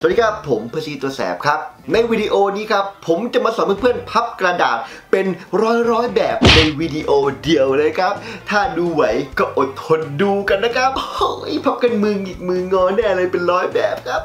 สวัสดีครับผมเพอร์ซีตัวแสบครับในวิดีโอนี้ครับผมจะมาสอนเพื่อนๆพับกระดาษเป็นร้อยแบบในวิดีโอเดียวเลยครับถ้าดูไหวก็อดทนดูกันนะครับโอ้ยพับกันมือหงิกมืองอแน่เลยเป็นร้อยแบบครับ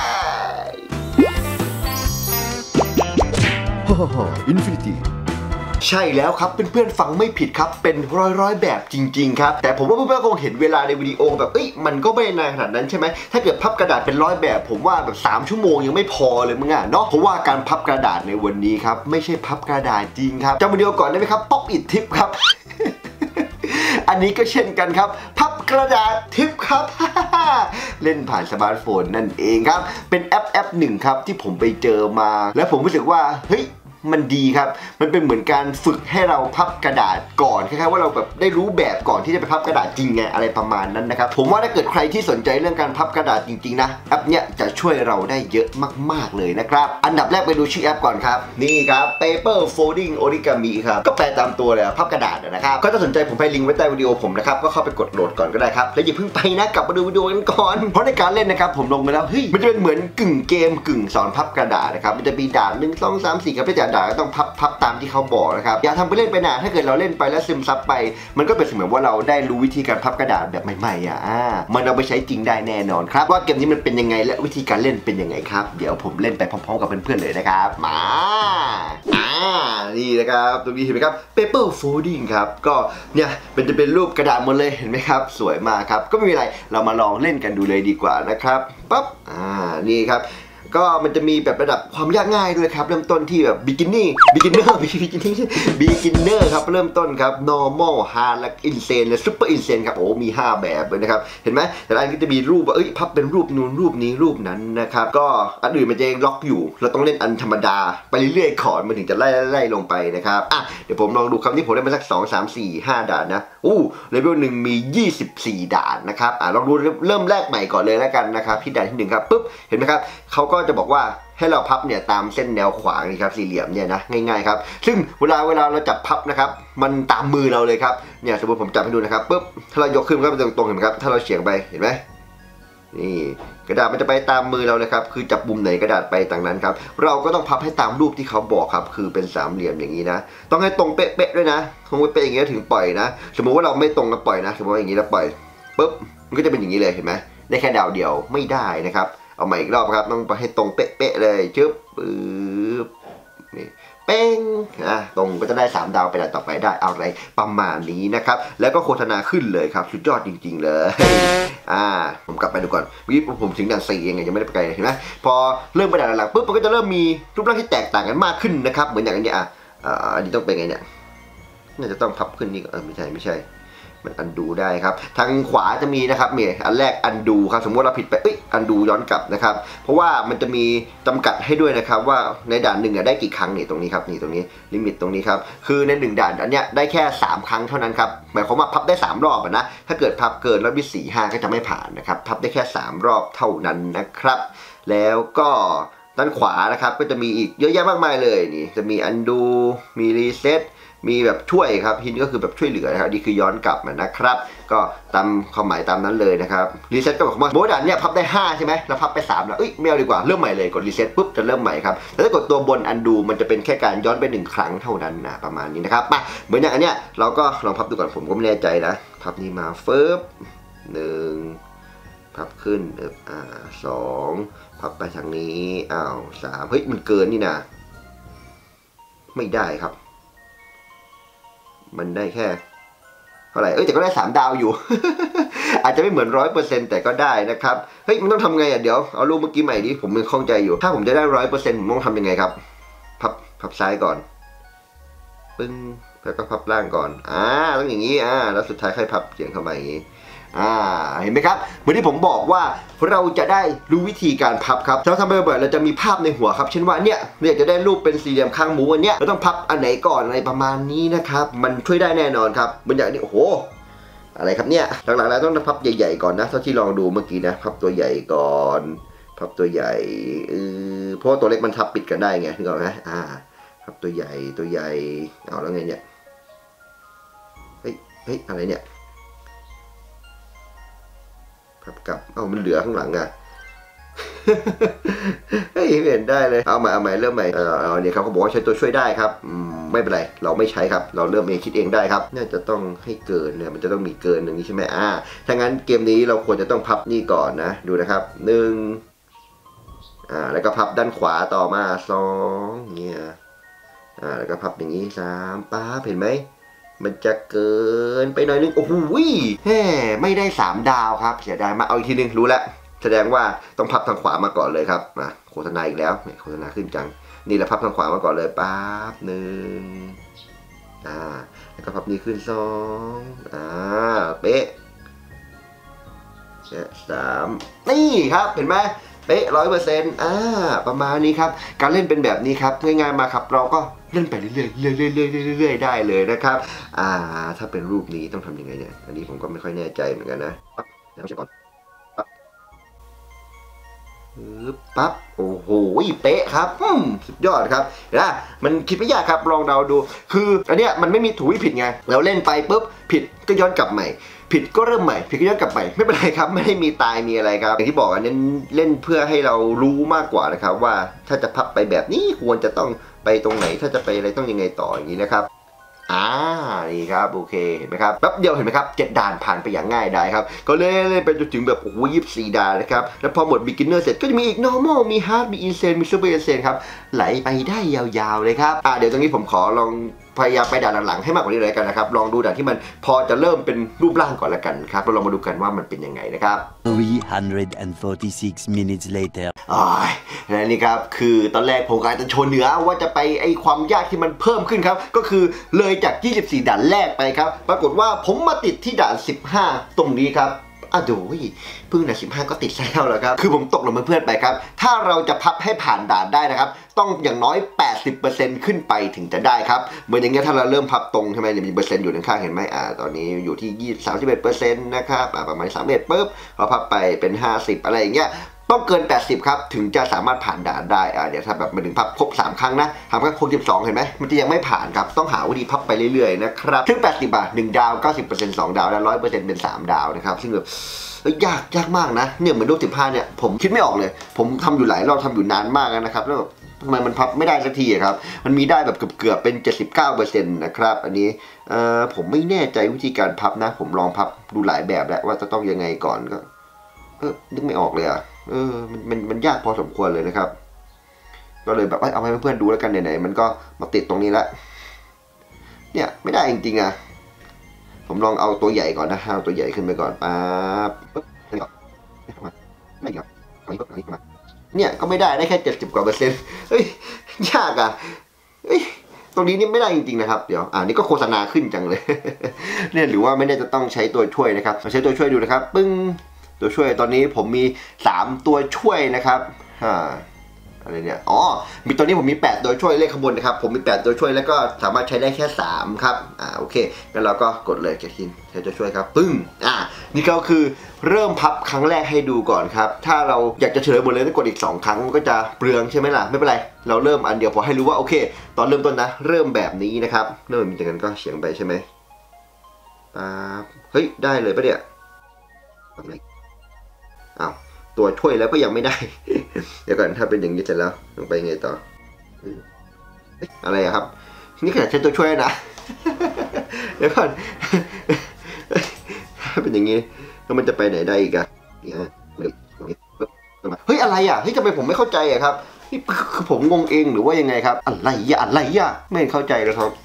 ฮ่าอินฟินิตี้ใช่แล้วครับเพื่อนๆฟังไม่ผิดครับเป็นร้อยแบบจริงๆครับแต่ผมว่าเพื่อนๆคงเห็นเวลาในวิดีโอแบบมันก็ไม่นานขนาดนั้นใช่ไหมถ้าเกิดพับกระดาษเป็นร้อยแบบผมว่าแบบ3 ชั่วโมงยังไม่พอเลยมึงอ่ะเนาะเพราะว่าการพับกระดาษในวันนี้ครับไม่ใช่พับกระดาษจริงครับจำวิดีโอก่อนได้ไหมครับป๊อปอิททิปครับ อันนี้ก็เช่นกันครับพับกระดาษทิปครับ เล่นผ่านสมาร์ทโฟนนั่นเองครับเป็นแอปหนึ่งครับที่ผมไปเจอมาแล้วผมรู้สึกว่าเฮ้ยมันดีครับมันเป็นเหมือนการฝึกให้เราพับกระดาษก่อนคล้ายๆว่าเราแบบได้รู้แบบก่อนที่จะไปพับกระดาษจริงไงอะไรประมาณนั้นนะครับผมว่าถ้าเกิดใครที่สนใจเรื่องการพับกระดาษจริงๆนะแอปเนี้ยจะช่วยเราได้เยอะมากๆเลยนะครับอันดับแรกไปดูชื่อแอปก่อนครับนี่ครับ Paper Folding Origami ครับก็แปลตามตัวเลยพับกระดาษนะครับก็ถ้าสนใจผมให้ลิงก์ไว้ใต้วิดีโอผมนะครับก็เข้าไปกดโหลดก่อนก็ได้ครับแล้วอย่าเพิ่งไปนะกลับมาดูวิดีโอกันก่อนเพราะในการเล่นนะครับผมลงไปแล้วเฮ้ยมันจะเป็นเหมือนกึ่งเกมกึ่งสอนพับกระดาษนะครับมันจะมีด่าน1 2 3 4ครับที่ด่านก็ต้องพับตามที่เขาบอกนะครับอย่าทำไปเล่นไปนะถ้าเกิดเราเล่นไปแล้วซึมซับไปมันก็เป็นเสมือนว่าเราได้รู้วิธีการพับกระดาษแบบใหม่ๆมันเอาไปใช้จริงได้แน่นอนครับว่าเกมนี้มันเป็นยังไงและวิธีการเล่นเป็นยังไงครับเดี๋ยวผมเล่นไปพร้อมๆกับเพื่อนๆเลยนะครับมานี่นะครับตรงนี้เห็นไหมครับ Paper Folding ครับก็เนี่ยจะเป็นรูปกระดาษหมดเลยเห็นไหมครับสวยมากครับก็ไม่มีอะไรเรามาลองเล่นกันดูเลยดีกว่านะครับปั๊บนี่ครับก็มันจะมีแบบระดับความยากง่ายด้วยครับเริ่มต้นที่แบบ beginner ครับเริ่มต้นครับ normal hard และ insane และ super insane ครับโอ้มี5แบบเลยนะครับเห็นไหมแต่ละอันก็จะมีรูปว่าพับเป็นรูปนู้นรูปนี้รูปนั้นนะครับก็อันอื่นมันจะล็อกอยู่เราต้องเล่นอันธรรมดาไปเรื่อยๆก่อนมันถึงจะไล่ลงไปนะครับเดี๋ยวผมลองดูคำที่ผมได้มาสัก2 3 4 5 ด่านนะเลเวล1มี24ด่านนะครับลองดูเริ่มแรกใหม่ก่อนเลยแล้วกันนะครับที่ด่านที่1ครับปุ๊บเห็นไหมครับเขาก็จะบอกว่าให้เราพับเนี่ยตามเส้นแนวขวางนี่ครับสี่เหลี่ยมเนี่ยนะง่ายๆครับซึ่งเวลาเราจับพับนะครับมันตามมือเราเลยครับเนี่ยสมมติผมจับให้ดูนะครับปุ๊บถ้าเรายกขึ้นก็เป็นตรงๆเห็นไหมครับถ้าเราเฉียงไปเห็นไหมนี่กระดาษมันจะไปตามมือเราเลยครับคือจับมุมไหนกระดาษไปต่างนั้นครับเราก็ต้องพับให้ตามรูปที่เขาบอกครับคือเป็น3 เหลี่ยมอย่างนี้นะต้องให้ตรงเป๊ะๆด้วยนะคงไม่เป๊ะอย่างนี้ถึงปล่อยนะสมมุติว่าเราไม่ตรงแล้วปล่อยนะสมมติว่าอย่างนี้แล้วปล่อยปุ๊บมันก็จะเป็นอย่างนี้เลยเห็นไหมได้แค่ดาวเดียวไม่ได้นะครับเอาใหม่อีกรอบครับต้องไปให้ตรงเป๊ะๆเลยจึ๊บนี่เป้งตรงก็จะได้3 ดาวไปด่านต่อไปได้อะไรประมาณนี้นะครับแล้วก็โฆษณาขึ้นเลยครับสุดยอดจริงๆเลยผมกลับไปดูก่อนวิผมถึงด่าน4ยังไงยังไม่ได้ไปไกลเห็นไหมพอเริ่มไปด่านหลังปุ๊บมันก็จะเริ่มมีรูปร่างที่แตกต่างกันมากขึ้นนะครับเหมือนอย่างนี้อันนี้ต้องเป็นไงเนี่ยน่าจะต้องพับขึ้นนี่ไม่ใช่มันอันดูได้ครับทางขวาจะมีนะครับอันแรกอันดูครับสมมติเราผิดไปอันดูย้อนกลับนะครับเพราะว่ามันจะมีจำกัดให้ด้วยนะครับว่าในด่านหนึ่งได้กี่ครั้งนี่ตรงนี้ครับนี่ตรงนี้ลิมิตตรงนี้ครับคือใน1ด่านอันเนี้ยได้แค่3 ครั้งเท่านั้นครับหมายความว่าพับได้3 รอบนะถ้าเกิดพับเกินรอบที่4 5ก็จะไม่ผ่านนะครับพับได้แค่3 รอบเท่านั้นนะครับแล้วก็ด้านขวานะครับก็จะมีอีกเยอะแยะมากมายเลยนี่จะมีอันดูมีรีเซ็ตมีแบบช่วยครับฮินก็คือแบบช่วยเหลือนะครับนี่คือย้อนกลับนะครับก็ตามความหมายตามนั้นเลยนะครับรีเซ็ตก็บอกว่าโบดันเนี่ยพับได้5ใช่ไหมแล้วพับไป3แล้วไม่เอาดีกว่าเริ่มใหม่เลยกดรีเซ็ตปุ๊บจะเริ่มใหม่ครับแล้วถ้ากดตัวบนอันดูมันจะเป็นแค่การย้อนไป1 ครั้งเท่านั้นนะประมาณนี้นะครับมาเหมือนอย่างอันเนี้ยเราก็ลองพับดูก่อนผมก็ไม่แน่ใจนะพับนี้มาเฟิร์บ1พับขึ้น2พับไปทางนี้3เฮ้ยมันเกินนี่นะไม่ได้ครับมันได้แค่เท่าไหร่แต่ก็ได้3 ดาวอยู่ อาจจะไม่เหมือน100%แต่ก็ได้นะครับเฮ้ยมันต้องทำไงเดี๋ยวเอารูปเมื่อกี้ใหม่ดิผมยังคล่องใจอยู่ถ้าผมจะได้100%ผมต้องทำยังไงครับพับซ้ายก่อนปึ้งแล้วก็พับล่างก่อนต้องอย่างนี้แล้วสุดท้ายค่อยพับเฉียงเข้ามาอย่างนี้เห็นไหมครับเหมือนที่ผมบอกว่าเราจะได้รู้วิธีการพับครับเราทำบ่อยๆเราจะมีภาพในหัวครับเช่นว่าเนี่ยจะได้รูปเป็นสี่เหลี่ยมข้างหมูอันเนี้ยเราต้องพับอันไหนก่อนอะไรประมาณนี้นะครับมันช่วยได้แน่นอนครับเหมือนอย่างนี้โอ้โหอะไรครับเนี่ยหลังๆแล้วต้องพับใหญ่ๆก่อนนะเท่าที่ลองดูเมื่อกี้นะพับตัวใหญ่ก่อนพับตัวใหญ่เพราะตัวเล็กมันทับปิดกันได้ไงนึกออกไหมพับตัวใหญ่เอาแล้วไงเนี่ยเฮ้ยอะไรเนี่ยกับมันเหลือข้างหลังเฮ้ยเห็นได้เลยเอาใหม่เริ่มใหม่เนี่ยครับเขาบอกว่าใช้ตัวช่วยได้ครับไม่เป็นไรเราไม่ใช้ครับเราเริ่มเองคิดเองได้ครับน่าจะต้องให้เกินเนี่ยมันจะต้องมีเกินอย่างนี้ใช่ไหมถ้างั้นเกมนี้เราควรจะต้องพับนี่ก่อนนะดูนะครับ1แล้วก็พับด้านขวาต่อมา2เนี่ยแล้วก็พับอย่างนี้3ป๊าบเห็นไหมมันจะเกินไปหน่อยนึงโอ้โหไม่ได้3 ดาวครับเสียดายมากเอาอีกทีนึงรู้แล้วแสดงว่าต้องพับทางขวามาก่อนเลยครับมาโฆษณาอีกแล้วโฆษณาขึ้นจังนี่แหละพับทางขวามาก่อนเลยป๊าบ1แล้วก็พับนี้ขึ้น2เป๊ะ3นี่ครับเห็นไหมเป๊ะ100%ประมาณนี้ครับการเล่นเป็นแบบนี้ครับง่ายๆมาครับเราก็เล่นไปเรื่อยๆได้เลยนะครับถ้าเป็นรูปนี้ต้องทำยังไงเนี่ยอันนี้ผมก็ไม่ค่อยแน่ใจเหมือนกันนะแล้วเช็คก่อนปั๊บโอ้โหเป๊ะครับสุดยอดครับนะมันคิดไม่ยากครับลองเดาดูคืออันเนี้ยมันไม่มีถูกผิดไงเราเล่นไปปุ๊บผิดก็ย้อนกลับใหม่ผิดก็เริ่มใหม่ผิดก็ย้อนกลับใหม่ไม่เป็นไรครับไม่ได้มีตายมีอะไรครับอย่างที่บอกเน้นเล่นเพื่อให้เรารู้มากกว่านะครับว่าถ้าจะพับไปแบบนี้ควรจะต้องไปตรงไหนถ้าจะไปอะไรต้องยังไงต่ออย่างนี้นะครับนี่ครับโอเคเห็นไหมครับแป๊บเดียวเห็นไหมครับ7 ด่านผ่านไปอย่างง่ายได้ครับก็เล่นไปจนถึงแบบโอ้โห24 ด่านนะครับแล้วพอหมด beginner เสร็จก็จะมีอีก normal มี hard มี insane มี super insane ครับไหลไปได้ยาวๆเลยครับเดี๋ยวตรงนี้ผมขอลองพยายามไปด่านหลังๆให้มากกว่านี้เลยกันนะครับลองดูด่านที่มันพอจะเริ่มเป็นรูปร่างก่อนละกันครับเราลองมาดูกันว่ามันเป็นยังไงนะครับ 346 minutes later และนี่ครับคือตอนแรกผมกะจะโชว์เหนือว่าจะไปความยากที่มันเพิ่มขึ้นครับก็คือเลยจาก24 ด่านแรกไปครับปรากฏว่าผมมาติดที่ด่าน15ตรงนี้ครับดูเพิ่งด่าน15ก็ติดแล้วเหรอครับคือผมตกลงเพื่อนไปครับถ้าเราจะพับให้ผ่านด่านได้นะครับต้องอย่างน้อย 80% ขึ้นไปถึงจะได้ครับเหมือนอย่างเงี้ยถ้าเราเริ่มพับตรงใช่ไหมมีเปอร์เซ็นต์อยู่ข้างๆเห็นไหมตอนนี้อยู่ที่31%นะครับประมาณ31ปุ๊บพอพับไปเป็น50อะไรอย่างเงี้ยต้องเกิน80ครับถึงจะสามารถผ่านด่านได้เดี๋ยวถ้าแบบมาถึงพับครบ3 ครั้งนะทำแค่ครบ12เห็นไหมมันจะยังไม่ผ่านครับต้องหาวิธีพับไปเรื่อยๆนะครับซึ่ง801 ดาว 90% 2 ดาวและ 100% เป็น3 ดาวนะครับซึ่งแบบยากมากนะเนี่ยเหมือนรูป15เนี่ยผมคิดไม่ออกเลยผมทำอยู่หลายรอบทำอยู่นานมากนะครับแล้วทำไมมันพับไม่ได้สักทีครับมันมีได้แบบเกือบเป็น 79% นะครับอันนี้ผมไม่แน่ใจวิธีการพับนะผมลองพับดูหลายแบบแล้วว่าจะต้องยังไงก่อนก็นึกไม่ออกเลยมันยากพอสมควรเลยนะครับก็เลยแบบเอาให้เพื่อนๆดูแล้วกันไหนๆมันก็มาติดตรงนี้แล้วเนี่ยไม่ได้จริงๆผมลองเอาตัวใหญ่ก่อนนะเอาตัวใหญ่ขึ้นไปก่อนปั๊บนี่ก่อนไม่ก่อนอันนี้มาเนี่ยก็ไม่ได้แค่70 กว่า%ยากตรงนี้นี่ไม่ได้จริงๆนะครับเดี๋ยวนี่ก็โฆษณาขึ้นจังเลยเนี่ยหรือว่าไม่ได้จะต้องใช้ตัวช่วยนะครับใช้ตัวช่วยดูนะครับปึ้งตัวช่วยตอนนี้ผมมี3 ตัวช่วยนะครับอะไรเนี่ยมีตอนนี้ผมมี8 ตัวช่วยเลขข้างบนนะครับผมมี8 ตัวช่วยแล้วก็สามารถใช้ได้แค่3ครับโอเคงั้นเราก็กดเลยจะใช้ตัวช่วยครับปึ้งนี่ก็คือเริ่มพับครั้งแรกให้ดูก่อนครับถ้าเราอยากจะเฉลยหมดเลยต้องกดอีก2 ครั้งมันก็จะเปลืองใช่ไหมล่ะไม่เป็นไรเราเริ่มอันเดียวพอให้รู้ว่าโอเคตอนเริ่มต้นนะเริ่มแบบนี้นะครับเริ่มจากนั้นก็เฉียงไปใช่ไหมเฮ้ยได้เลยปะเนี่ยตัวช่วยแล้วก็ยังไม่ได้ เดี๋ยวก่อนถ้าเป็นอย่างนี้เสร็จแล้วต้องไปไงต่ออะไรครับนี่ขนาดใช้ตัวช่วยนะ เดี๋ยวก่อนถ้าเป็นอย่างนี้แล้วมันจะไปไหนได้อีกเฮ้ยอะไรเฮ้ยทำไมผมไม่เข้าใจครับนี่คือผมงงเองหรือว่ายังไงครับอะไรไม่เข้าใจเลยครับ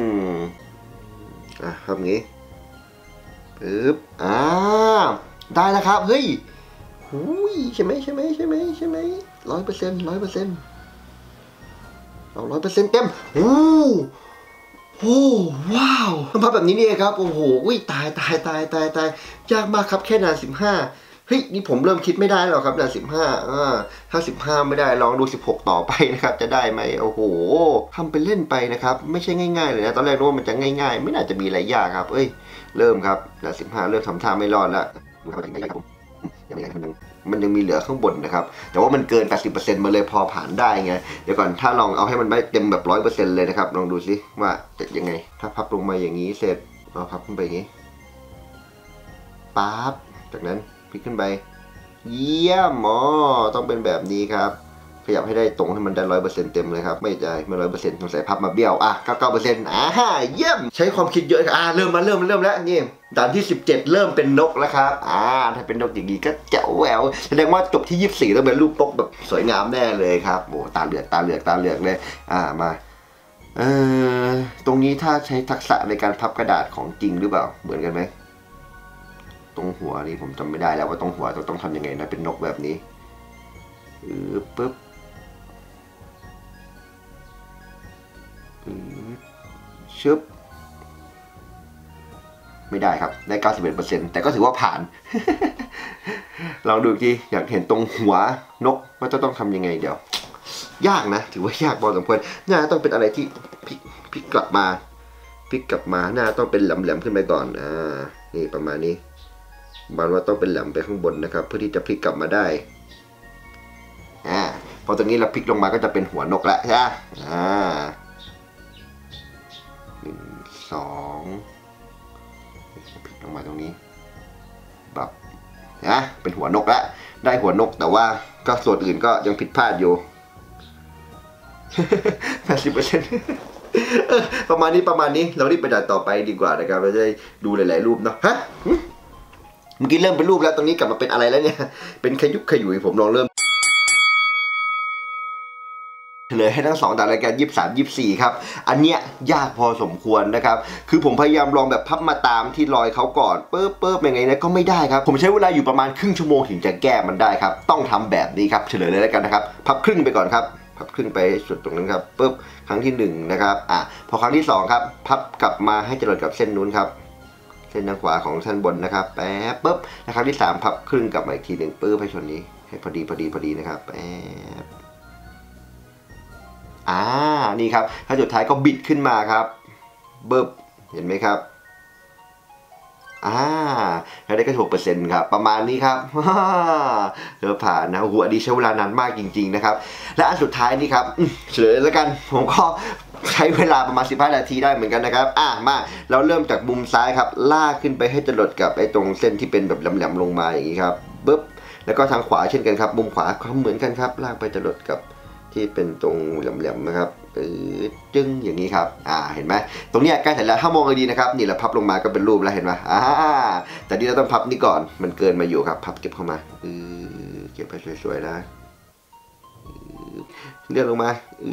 ทำงี้ปึ๊บได้แล้วครับเฮ้ยใช่ไหม100%เอา100%เต็มว้าวมันพับแบบนี้นี่ครับโอ้โหตายยากมากครับแค่ด่าน15เฮ้ยนี่ผมเริ่มคิดไม่ได้หรอกครับด่าน15ถ้า15ไม่ได้ลองดู16ต่อไปนะครับจะได้ไหมโอ้โหทำไปเล่นไปนะครับไม่ใช่ง่ายๆเลยนะตอนแรกนึกว่ามันจะง่ายๆไม่น่าจะมีอะไรยากครับเริ่มครับด่าน15เริ่มทำท่าไม่รอดแล้วมันยังมีเหลือข้างบนนะครับแต่ว่ามันเกิน 80% มาเลยพอผ่านได้ไงเดี๋ยวก่อนถ้าลองเอาให้มันไม่เต็มแบบ 100% เลยนะครับลองดูซิว่าจะยังไงถ้าพับลงมาอย่างนี้เสร็จเราพับขึ้นไปอย่างนี้ปั๊บจากนั้นพลิกขึ้นไปเยี่ยมต้องเป็นแบบนี้ครับขยับให้ได้ตรงให้มันได้100%เต็มเลยครับไม่ได้ไม่100%ต้องใส่พับมาเบี้ยว99%เยี่ยมใช้ความคิดเยอะเริ่มแล้วนี่ด่านที่17เริ่มเป็นนกแล้วครับถ้าเป็นนกอย่างนี้ก็แจ๋วแหววแสดงว่าจบที่24ต้องเป็นรูปนกแบบสวยงามแน่เลยครับโอ้ตาเหลือกเลยมาตรงนี้ถ้าใช้ทักษะในการพับกระดาษของจริงหรือเปล่าเหมือนกันไหมตรงหัวนี่ผมจำไม่ได้แล้วว่าตรงหัวต้องทำยังไงนะเป็นนกแบบนี้ปึ๊บชึบไม่ได้ครับได้ 91% แต่ก็ถือว่าผ่าน ลองดูทีอยากเห็นตรงหัวนกว่าจะต้องทำยังไงเดี๋ยวยากนะถือว่ายากพอสมควรน่าต้องเป็นอะไรที่พลิกกลับมาหน้าต้องเป็นแหลมขึ้นไปก่อนนี่ประมาณนี้มันว่าต้องเป็นแหลมไปข้างบนนะครับเพื่อที่จะพลิกกลับมาได้พอตรงนี้เราพลิกลงมาก็จะเป็นหัวนกแล้วใช่ไหม1 2พลิกลงมาตรงนี้แบบเป็นหัวนกแล้วได้หัวนกแต่ว่าก็ส่วนอื่นก็ยังผิดพลาดอยู่ 80% ประมาณนี้เรารีบไปด่านต่อไปดีกว่านะครับเราจะได้ดูหลายๆรูปเนาะเมื่อกี้เริ่มเป็นรูปแล้วตรงนี้กลับมาเป็นอะไรแล้วเนี่ยเป็นขยุกขยุยผมลองเริ่มเลยให้ทั้ง2ด่านรายการ23 24ครับอันเนี้ยยากพอสมควรนะครับคือผมพยายามลองแบบพับมาตามที่รอยเขาก่อนปึ๊บยังไงนะก็ไม่ได้ครับผมใช้เวลาอยู่ประมาณครึ่งชั่วโมงถึงจะแก้มันได้ครับต้องทำแบบนี้ครับเฉลยเลยแล้วกันนะครับพับครึ่งไปก่อนครับพับครึ่งไปสุดตรงนั้นครับปึ๊บครั้งที่1นะครับพอครั้งที่2ครับพับกลับมาให้จรดกับเส้นนู้นครับเส้นทางขวาของเส้นบนนะครับแป๊บปึ๊บแล้วครั้งที่3พับครึ่งกลับมาอีกที1ปึ๊บให้ชนนี้ให้พอดีนะครับแป๊บนี่ครับถ้าสุดท้ายก็บิดขึ้นมาครับเบิบเห็นไหมครับแล้วได้ก็6%ครับประมาณนี้ครับเดี๋ยวผ่านนะโอ้โหอันนี้ใช้เวลานานมากจริงๆนะครับและอันสุดท้ายนี่ครับเฉลยแล้วกันผมก็ใช้เวลาประมาณ15 นาทีได้เหมือนกันนะครับมาเราเริ่มจากมุมซ้ายครับลากขึ้นไปให้จรดกับไอ้ตรงเส้นที่เป็นแบบแหลมๆลงมาอย่างนี้ครับปึ๊บแล้วก็ทางขวาเช่นกันครับมุมขวาเขาเหมือนกันครับลากไปจรดกับที่เป็นตรงแหลมๆนะครับจึ้งอย่างนี้ครับเห็นไหมตรงนี้ใกล้เสร็จแล้วถ้ามองดีนะครับนี่แหละพับลงมาก็เป็นรูปแล้วเห็นไหมแต่ที่เราต้องพับนี่ก่อนมันเกินมาอยู่ครับพับเก็บเข้ามาเก็บไปสวยๆนะเลื่อนลงมา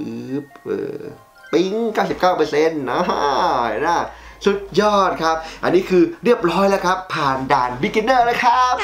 ปิ้ง 99% นะเห็นไหมสุดยอดครับอันนี้คือเรียบร้อยแล้วครับผ่านด่าน beginner แล้วครับ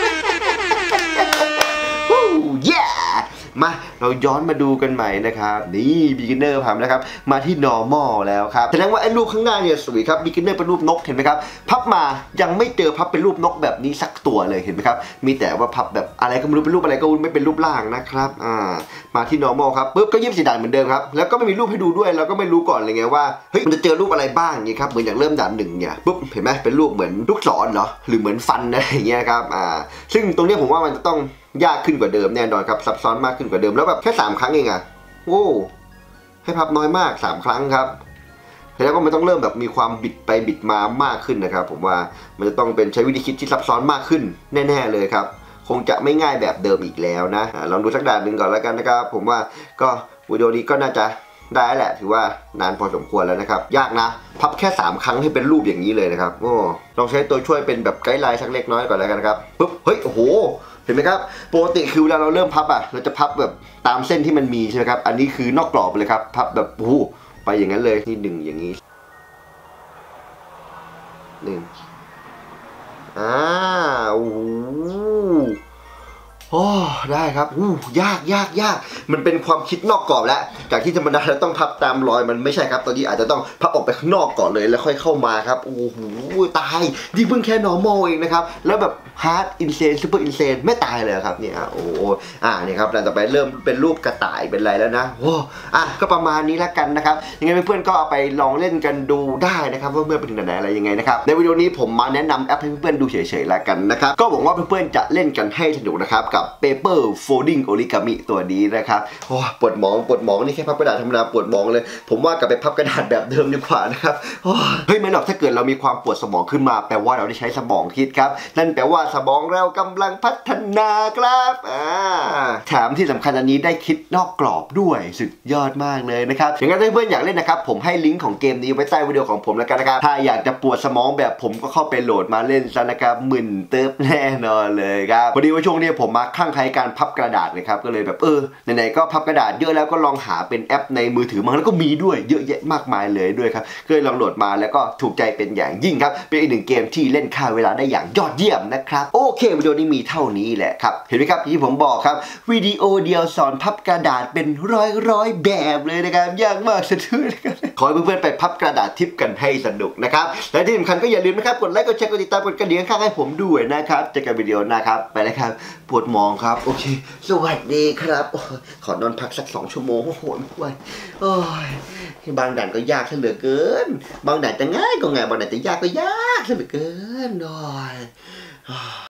มาเราย้อนมาดูกันใหม่นะครับนี่ beginner ผ่านนะครับมาที่ normal แล้วครับแสดงว่าไอ้รูปข้างหน้าเนี่ยสวยครับ beginner เป็นรูปนกเห็นไหมครับพับมายังไม่เจอพับเป็นรูปนกแบบนี้สักตัวเลยเห็นไหมครับมีแต่ว่าพับแบบอะไรก็ไม่รู้เป็นรูปอะไรก็ไม่เป็นรูปร่างนะครับมาที่ normal ครับปุ๊บก็24 ด่านเหมือนเดิมครับแล้วก็ไม่มีรูปให้ดูด้วยเราก็ไม่รู้ก่อนเลยไงว่าเฮ้ยมันจะเจอรูปอะไรบ้างอย่างนี้ครับเหมือนอย่างเริ่มด่าน1เนี่ยปุ๊บเห็นไหมเป็นรูปเหมือนลูกศรเหรอหรือเหมือนฟันอะไรอย่างเงี้ยครับซึ่งตรงนี้ผมว่ามันจะต้องยากขึ้นกว่าเดิมแน่นอนครับซับซ้อนมากขึ้นกว่าเดิมแล้วแบบแค่3 ครั้งเองโอ้ให้พับน้อยมาก3 ครั้งครับแล้วก็มันต้องเริ่มแบบมีความบิดไปบิดมามากขึ้นนะครับผมว่ามันจะต้องเป็นใช้วิธีคิดที่ซับซ้อนมากขึ้นแน่ๆเลยครับคงจะไม่ง่ายแบบเดิมอีกแล้วนะลองดูสักด่านหนึ่งก่อนแล้วกันนะครับผมว่าก็วิดีโอนี้ก็น่าจะได้แหละถือว่านานพอสมควรแล้วนะครับยากนะพับแค่3 ครั้งให้เป็นรูปอย่างนี้เลยนะครับลองใช้ตัวช่วยเป็นแบบไกด์ไลน์สักเล็กน้อยก่อนแล้วกันครับปุ๊บเฮ้ยโอ้โหเห็นไหมครับปกติคือเวลาเราเริ่มพับเราจะพับแบบตามเส้นที่มันมีใช่ไหมครับอันนี้คือนอกกรอบเลยครับพับแบบโอ้โหไปอย่างนั้นเลยที่1อย่างนี้โอ้โหได้ครับยากมันเป็นความคิดนอกกรอบแล้วจากที่ธรรมดาเราต้องพับตามรอยมันไม่ใช่ครับตอนนี้อาจจะต้องพับออกไปข้างนอกก่อนเลยแล้วค่อยเข้ามาครับโอ้โหตายนี่เพิ่งแค่ normal เองนะครับแล้วแบบ hard insane super insane ไม่ตายเลยครับเนี่ยโอ้นี่ครับแล้วต่อไปเริ่มเป็นรูปกระต่ายเป็นอะไรแล้วนะก็ประมาณนี้แล้วกันนะครับยังไงเพื่อนๆก็เอาไปลองเล่นกันดูได้นะครับว่าเมื่อไปถึงไหนอะไรยังไงนะครับในวิดีโอนี้ผมมาแนะนำแอปให้เพื่อนๆดูเฉยๆแล้วกันนะครับก็หวังว่าเพื่อนๆจะเล่นกันให้สนุกนะครับกับกับ Paper Folding Origami ตัวนี้นะครับโอ้ปวดหมองนี่แค่พับกระดาษธรรมดาปวดหมองเลยผมว่ากลับไปพับกระดาษแบบเดิมดีกว่านะครับเฮ้ยไม่หรอกถ้าเกิดเรามีความปวดสมองขึ้นมาแปลว่าเราได้ใช้สมองคิดครับนั่นแปลว่าสมองเรากำลังพัฒนาครับแถมที่สำคัญอันนี้ได้คิดนอกกรอบด้วยสุดยอดมากเลยนะครับอย่างนั้นถ้าเพื่อนอยากเล่นนะครับผมให้ลิงก์ของเกมนี้ไว้ใต้วิดีโอของผมแล้วกันนะครับถ้าอยากจะปวดสมองแบบผมก็เข้าไปโหลดมาเล่นซะนะครับมึนเติบแน่นอนเลยครับพอดีว่าช่วงนี้ผมมาคลั่งไคล้การพับกระดาษเลยครับก็เลยแบบไหนๆก็พับกระดาษเยอะแล้วก็ลองหาเป็นแอปในมือถือมาแล้วก็มีด้วยเยอะแยะมากมายเลยด้วยครับก็เลยลองโหลดมาแล้วก็ถูกใจเป็นอย่างยิ่งครับเป็นอีกหนึ่งเกมที่เล่นฆ่าเวลาได้อย่างยอดเยี่ยมนะครับโอเควิดีโอนี้มีเท่านี้แหละครับเห็นไหมครับที่ผมบอกครับวิดีโอเดียวสอนพับกระดาษเป็นร้อยแบบเลยนะครับยากมากสุดๆนะครับขอให้เพื่อนๆไปพับกระดาษทิปกันให้สนุกนะครับและที่สำคัญก็อย่าลืมนะครับกดไลค์กดแชร์กดติดตามกดกระดิ่งข้างให้ผมด้วยนะครับเจอกันวิดีโอหน้าครับไปเลยครับปวดหมองครับโอเคสวัสดีครับขอนอนพักสัก2 ชั่วโมงโอ้โหไม่ไหวบางด่านก็ยากซะเหลือเกินบางด่านจะง่ายก็ง่ายบางด่านจะยากก็ยากซะเหลือเกิน